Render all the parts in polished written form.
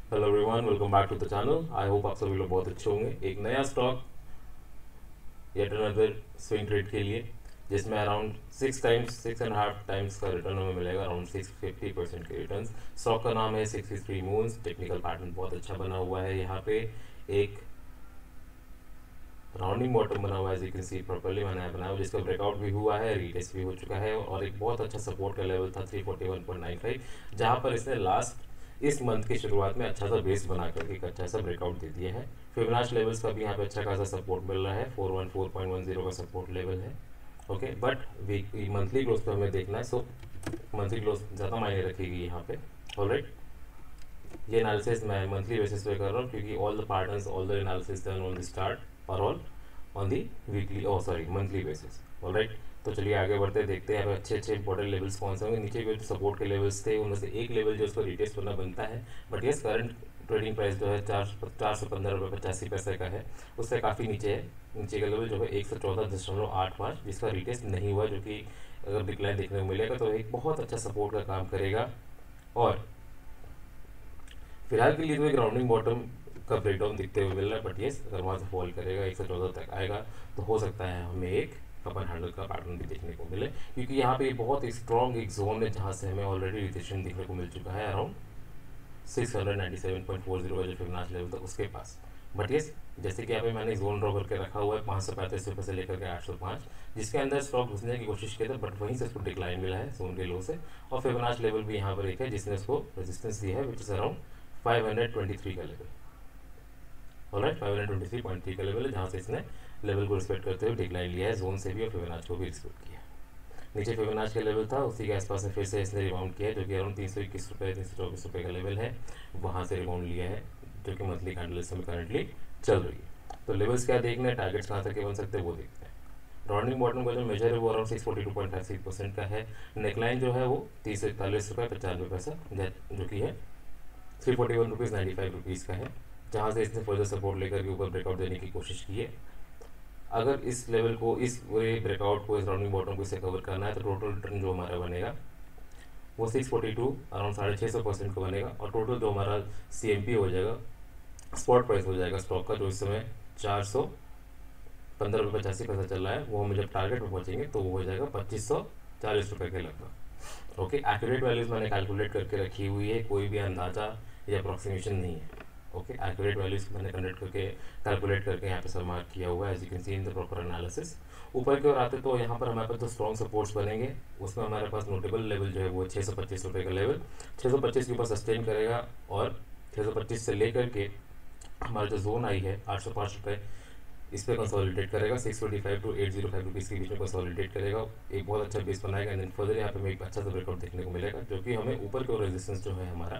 Hello everyone, welcome back to the channel. I hope आप सभी लोग बहुत अच्छे होंगे। एक नया stock yet another swing trade के लिए, जिसमें अराउंड 6.5 टाइम्स का रिटर्न हमें मिलेगा, अराउंड 650% के रिटर्न। स्टॉक का नाम है 63 मून्स। टेक्निकल पैटर्न बहुत अच्छा बना हुआ है। यहाँ पे एक राउंडिंग बॉटम बना हुआ है, यू कैन सी प्रॉपर्ली मैंने बनाया हुआ, जिसका ब्रेकआउट भी हुआ है, रीटेस्ट भी हो चुका है, और एक बहुत अच्छा सपोर्ट का लेवल था 341.95, जहाँ पर इसने लास्ट इस मंथ की शुरुआत में अच्छा सा बेस बना करके एक अच्छा सा ब्रेकआउट दे दिया है। फिबोनाची लेवल्स का भी यहाँ पे अच्छा खासा सपोर्ट मिल रहा है, 414.10 का सपोर्ट लेवल है। Okay, but weekly monthly close पे हमें देखना है, सो मंथली क्लोज ज़्यादा मायने रखेगी यहाँ पे। ऑलराइट, ये एनालिसिस मैं मंथली बेसिस पे कर रहा हूँ, क्योंकि all the patterns, all the analysis done on the start और all on the weekly, oh sorry, monthly basis. Alright, तो चलिए आगे बढ़ते हैं, देखते हैं यहाँ पे अच्छे अच्छे इंपॉर्टेंट लेवल्स कौन से होंगे। नीचे के सपोर्ट के लेवल्स थे, उनमें से एक लेवल जो उसको रिटेस्ट करना बनता है, but yes current trading price जो है 415 रुपये 85 पैसे का है, उससे काफ़ी नीचे है। नीचे का लेवल जो है 114.85, जिसका रिटेस्ट नहीं हुआ, जो कि अगर डिक्लाइन देखने को मिलेगा तो एक बहुत अच्छा सपोर्ट का काम करेगा। और फिलहाल के लिए तो एक राउंडिंग बॉटम का ब्रेकडाउन दिखते हुए मिल रहा है, बट येस अगर वहाँ से फॉल करेगा 114 तक आएगा, तो हो सकता है हमें एक कपन हैंडल का पैटर्न भी देखने को मिले, क्योंकि यहाँ पे बहुत एक स्ट्रॉन्ग एक जोन है, जहाँ से हमें ऑलरेडी रिजेक्शन देखने को मिल चुका है, अराउंड 697.40 का जो फिबोनाची लेवल था उसके पास। बट येस, जैसे कि यहाँ पे मैंने जोन ड्रॉ करके रखा हुआ है 535 रुपये से लेकर के 805, जिसके अंदर स्टॉक घुसने की कोशिश की थी, बट वहीं से उसको डिक्लाइन मिला है जोन के लो से। और फिबोनाची लेवल भी यहाँ पर एक है जिसने उसको रेजिस्टेंस दिया है, विच इज़ अराउंड 523 का लेवल। ऑलराइट, 523.3 का लेवल है, जहाँ से इसने लेवल को रिस्पेक्ट करते हुए डिक्लाइन लिया है, जोन से भी और फिबोनाची को भी रिस्पेक्ट किया है। नीचे फिबोनाची का लेवल था, उसी के आसपास से फिर से इसने रिबाउंड किया है, जो कि अराउंड 321 रुपये 324 रुपये का लेवल है, वहाँ से रिबाउंड लिया है, जो कि मंथली कैंडल इस समय करंटली चल रही है। तो लेवल्स क्या देखना है, टारगेट्स कहाँ तक के बन सकते हैं वो देखते हैं। राउंडिंग बॉटम का जो मेजर है वो अराउंड 642.56% का है। नेकलाइन जो है वो 30 41 रुपये 95 पैसा, जो कि है 341 रुपीज़ 95 रुपीज़ का है, जहाँ से इसने फर्दर सपोर्ट लेकर के ऊपर ब्रेकआउट देने की कोशिश की है। अगर इस लेवल को, इस ब्रेकआउट को, इस राउंडिंग बॉटम को इसे कवर करना है, तो टोटल रिटर्न जो हमारा बनेगा वो 642 अराउंड 650% का बनेगा, और टोटल जो हमारा CMP हो जाएगा, स्पॉट प्राइस हो जाएगा स्टॉक का, जो इस समय 415 रुपये 85 पैसा चल रहा है, वो हम जब टारगेट पर पहुँचेंगे तो वो हो जाएगा 2540 रुपये के लगभग। ओके, एक्यूरेट वैल्यूज़ मैंने कैलकुलेट करके रखी हुई है, कोई भी अंदाज़ा या अप्रॉक्सीमेशन नहीं है। ओके, एक्यूरेट वैल्यूज़ मैंने कंडक्ट करके कैलकुलेट करके यहाँ पे सब मार्क किया हुआ है, as you can see in the proper analysis. ऊपर की ओर आते तो यहाँ पर हमारे पास जो स्ट्रॉन्ग सपोर्ट्स बनेंगे, उसमें हमारे पास नोटेबल लेवल जो है वो 625 रुपये का लेवल, 625 के ऊपर सस्टेन करेगा, और 625 से लेकर के हमारा जो जोन आई है 805 रुपये, इस पर कंसोलिडेट करेगा, 625 टू 805 रुपीज़ के बीच में कंसोलिडेट करेगा, एक बहुत अच्छा बेस बनाएगा, एंड देन फर्दर यहाँ पे हमें एक अच्छा सा ब्रेकआउट देखने को मिलेगा, जो कि हमें ऊपर की ओर रेजिस्टेंस जो है हमारा,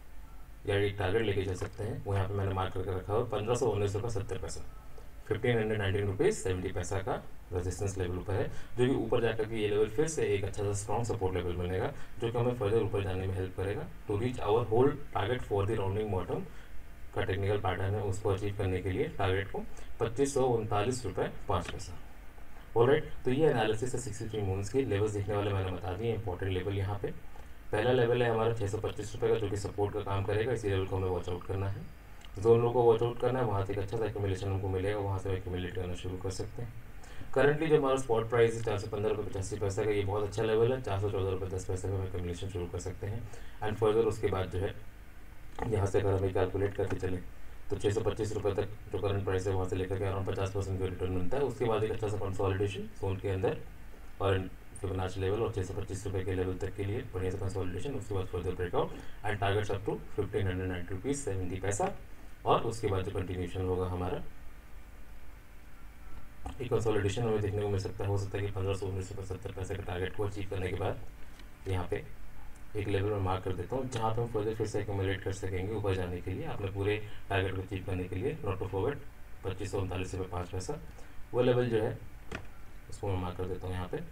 या एक टारगेट लेके चल सकते हैं, वो यहाँ पे मैंने मार्क करके रखा हुआ 1519 रुपये 70 पैसा, 1519 रुपीज़ 70 पैसा का रेजिस्टेंस लेवल ऊपर है, जो कि ऊपर जाकर के ये लेवल फिर से एक अच्छा सा स्ट्रॉन्ग सपोर्ट लेवल बनेगा, जो कि हमें फर्दर ऊपर जाने में हेल्प करेगा to reach our whole target for the rounding bottom का टेक्निकल पैटर्न है, उसको अचीव करने के लिए टारगेट को 2539 रुपये 5 पैसा। ऑलराइट, तो ये एनालिसिस है 63 मूव्स की। लेवल्स देखने वाले मैंने बता दिए, इंपॉर्टेंट लेवल यहाँ पे पहला लेवल है हमारा 625 रुपये का, जो कि सपोर्ट का काम करेगा, इसी लेवल को हमें वॉच आउट करना है, जोन लो को वॉच आउट करना है, वहाँ से एक अच्छा सा एक्यूमुलेशन हमको मिलेगा, वहाँ से एक्यूमुलेट करना शुरू कर सकते हैं। करंटली जो हमारा स्पॉट प्राइस है 415 रुपये 85 पैसा का, ये बहुत अच्छा लेवल है, 414 रुपये 10 पैसे का हम एक्यूमुलेशन शुरू कर सकते हैं। एंड फर्दर उसके बाद जो है, यहाँ से अगर हमें कैलकुलेट करके चले तो 625 रुपये तक जो करंट प्राइस है, वहाँ से लेकर के अराउंड 50% का रिटर्न मिलता है। उसके बाद एक अच्छा सा कंसोलिडेशन जोन के अंदर, और फिबोनाची लेवल और 625 रुपये के लेवल तक के लिए बढ़िया सा कंसोलिडेशन, उसके बाद further breakout and targets up to 1590 rupees 70 पैसा, और उसके बाद जो कंटिन्यूशन होगा हमारा, एक कंसोलिडेशन हमें देखने को मिल सकता है, हो सकता है कि 1519 रुपये 70 पैसे का टारगेट को अचीव करने के बाद यहाँ पे एक लेवल में मार्क कर देता हूँ, जहाँ पे हम फर्दर फिर से एक्यूमुलेट कर सकेंगे ऊपर जाने के लिए, अपने पूरे टारगेट को अचीव करने के लिए, नॉट टू फॉरवर्ड 2539 रुपये 5 पैसा, वो लेवल जो है उसको मैं मार्क कर देता हूँ यहाँ पे।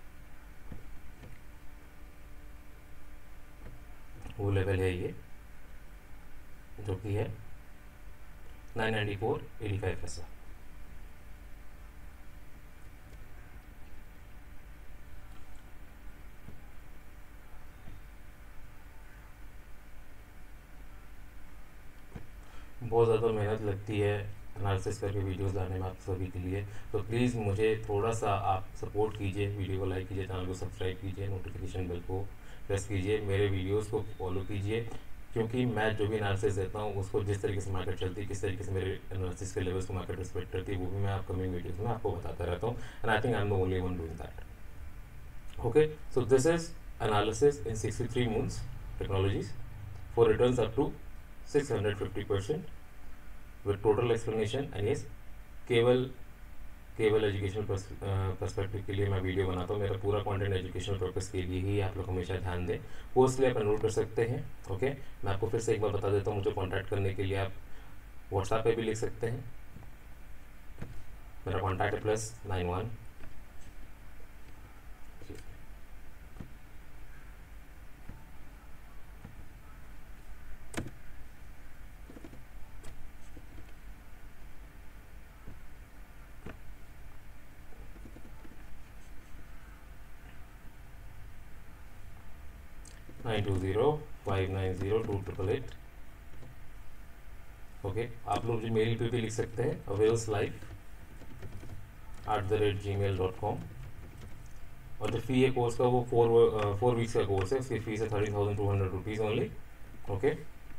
वो लेवल है ये, जो कि है 994.85 पैसा। बहुत ज़्यादा मेहनत लगती है एनालिसिस करके वीडियोस लाने में आप सभी के लिए। तो प्लीज़ मुझे थोड़ा सा आप सपोर्ट कीजिए, वीडियो को लाइक कीजिए, चैनल को सब्सक्राइब कीजिए, नोटिफिकेशन बेल को प्रेस कीजिए, मेरे वीडियोस को फॉलो कीजिए, क्योंकि मैं जो भी एनालिसिस देता हूँ उसको जिस तरीके से मार्केट चलती है, किस तरीके से मेरे एनालिसिस के लेवल्स को मार्केट रिस्पेक्ट करती है, वो भी मैं अपकमिंग वीडियोज़ में आपको बताता रहता हूँ। And I think I am the only one doing that. Okay, so this is analysis in 63 moons technologies for returns up to 650% with total explanation। and yes, केवल एजुकेशनल पर्सपेक्टिव के लिए मैं video बनाता हूँ। मेरा पूरा कंटेंट एजुकेशनल पर्पस के लिए ही आप लोग हमेशा ध्यान दें। कोर्स के लिए आप एनरोल कर सकते हैं। ओके, मैं आपको फिर से एक बार बता देता हूँ, मुझे कॉन्टैक्ट करने के लिए आप व्हाट्सएप पे भी लिख सकते हैं। मेरा कॉन्टैक्ट है +91 920-590-2888। ओके, आप लोग जो मेल पे भी लिख सकते हैं availslife@gmail.com। और जो फी है कोर्स का वो 4 वीक्स का कोर्स है, उसकी फीस है 30,200 rupees only. Okay,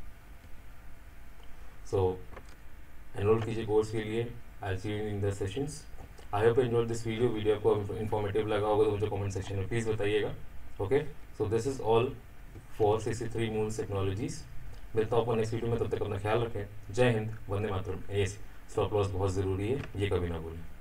so enroll कीजिए कोर्स के लिए। I see you in the sessions. I hope enjoy this video आपको इन्फॉर्मेटिव लगा होगा तो मुझे कमेंट सेक्शन में प्लीज़ बताइएगा। Okay, so this is all for 63 moons technologies. मिलता हूँ आपको नेक्स्ट वीडियो में, तब तक अपना ख्याल रखें। जय हिंद, वंदे मातरम। यस, स्टॉप लॉस बहुत ज़रूरी है, ये कभी ना भूलें।